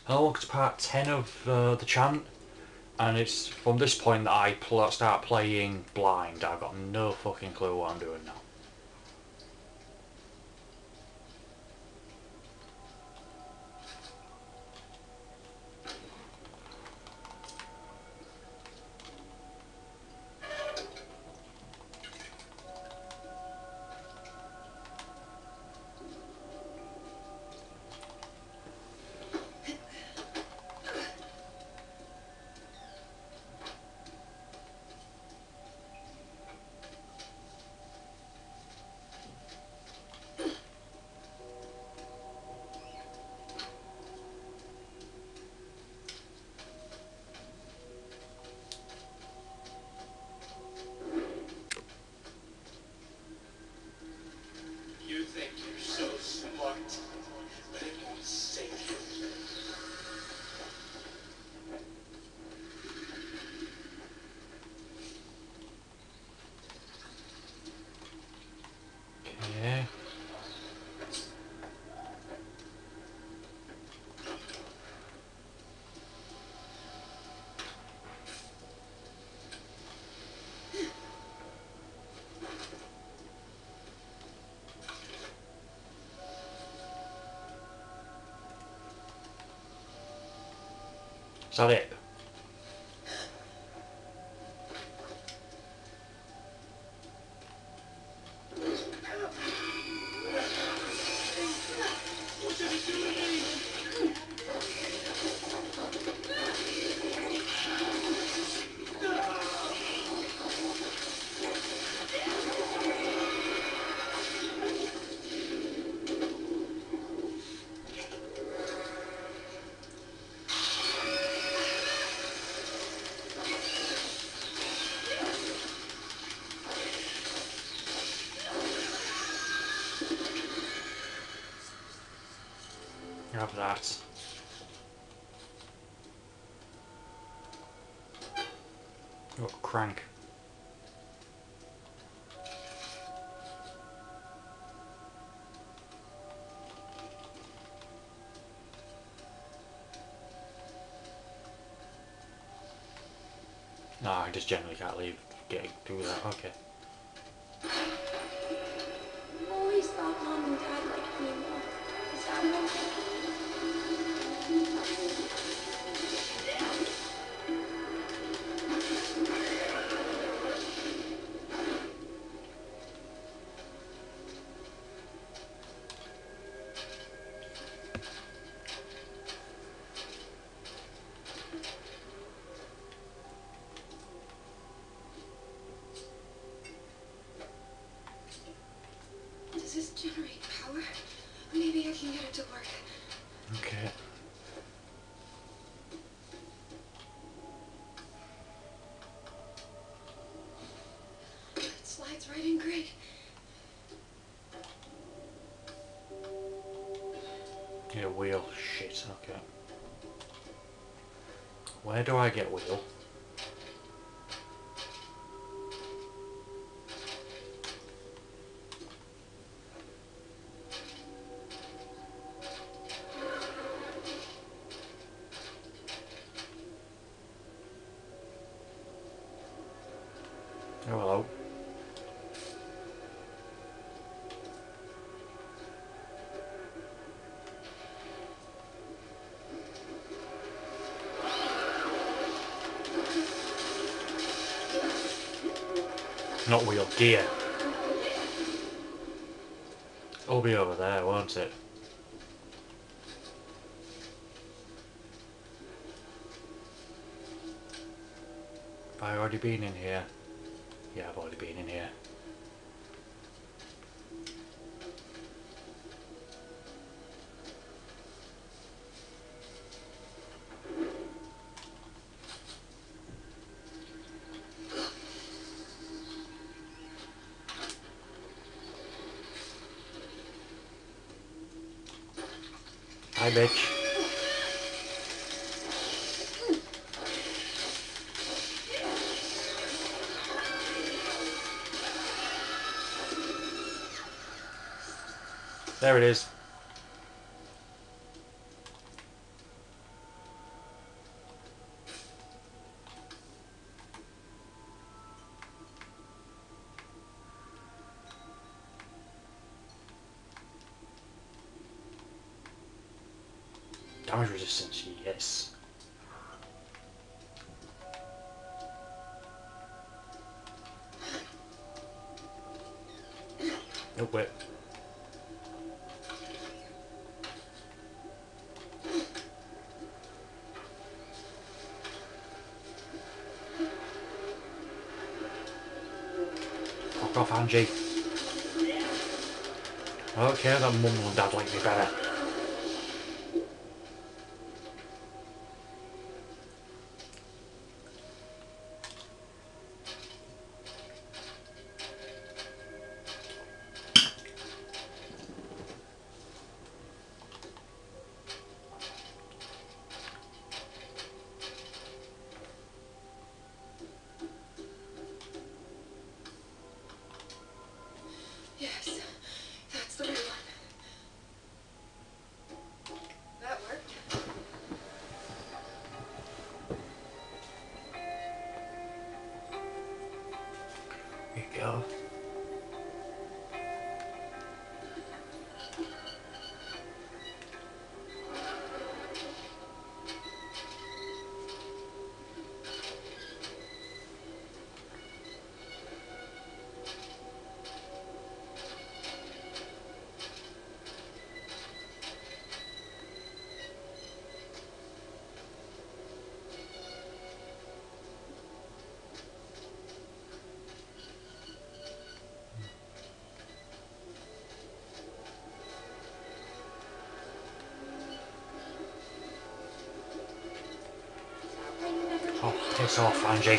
Hello, welcome to part 10 of the Chant, and it's from this point that I start playing blind. I've got no fucking clue what I'm doing now. You think you're so smart, but it won't save you. Okay. Is that it? What did he do to me? Have that. Oh, crank. No, I just generally can't leave getting through that. Okay. I've always thought Mom and Dad liked me more. Is that okay? Does this generate power? Maybe I can get it to work. Okay. It slides right in great. Yeah, wheel. Shit, okay. Where do I get wheel? Oh, hello. Not wheel, gear. It'll be over there, won't it? Have I already been in here? Yeah, I've already been in here. Hi, bitch. There it is. Damage resistance, yes. Oh wait. Fuck off, Angie. Okay, that mum and dad like me better. Yes, that's the real one. That worked. Here you go. Oh, piss off, Angie.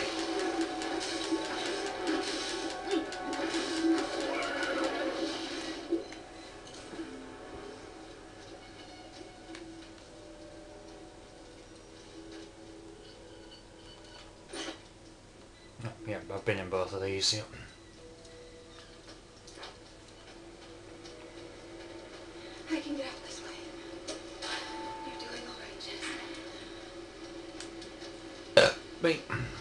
Yeah, I've been in both of these, yeah. I can get out this way. You're doing all right, Jess. Me.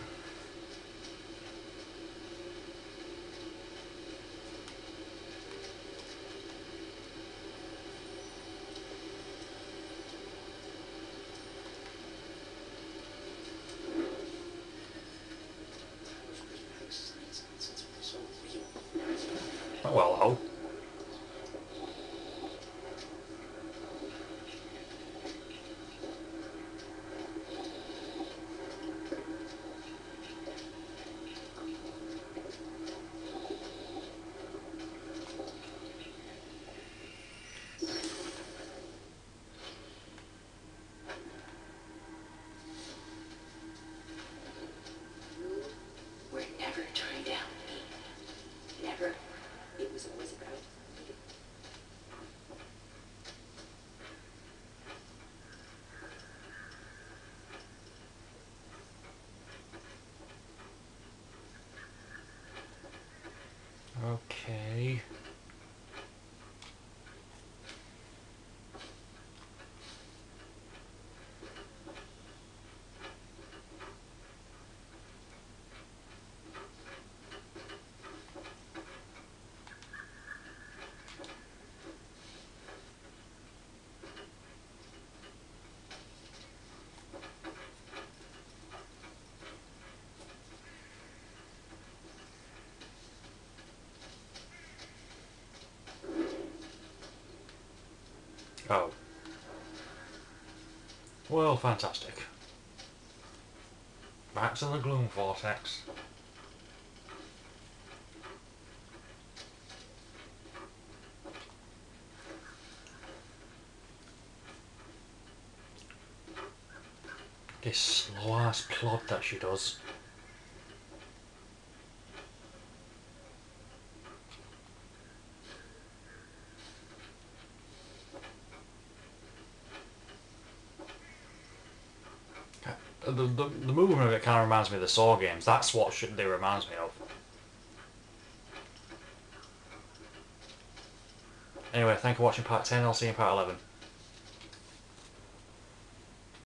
Well, oh. We're never turned down. Never. It was always about you. Okay. Oh. Well, fantastic. Back to the Gloom Cortex. This slow ass plod that she does. The movement of it kind of reminds me of the Saw games. That's what they reminds me of. Anyway, thank you for watching part 10. I'll see you in part 11.